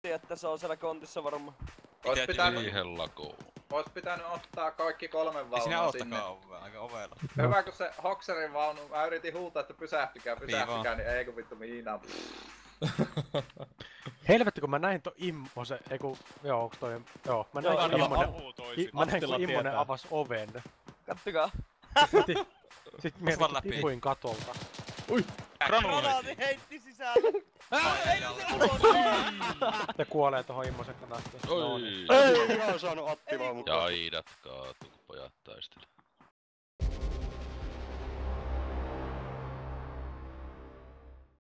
luultiin, että se on siellä kontissa varmaan. Ois pitänyt ottaa kaikki 3 Ei sinä vaunua sinne. ottakaan aika ovella. Hyvä kun se Hoxerin vaunu, mä yritin huutaa, että pysähtykää, niin ei kun vittu miinaa. Helvetti kun mä näin toi Immosen, joo onks toi, joo mä näin kun Immonen avas oven. Kattokaa. Sit mä tipuin katolta. Ui! Granaati heitti sisälle! Ja kuolee tohon Immosen kanastiin. Ei ihan saanut Attilaa mukaan. Jaidat kaatu, kun pojat taistele.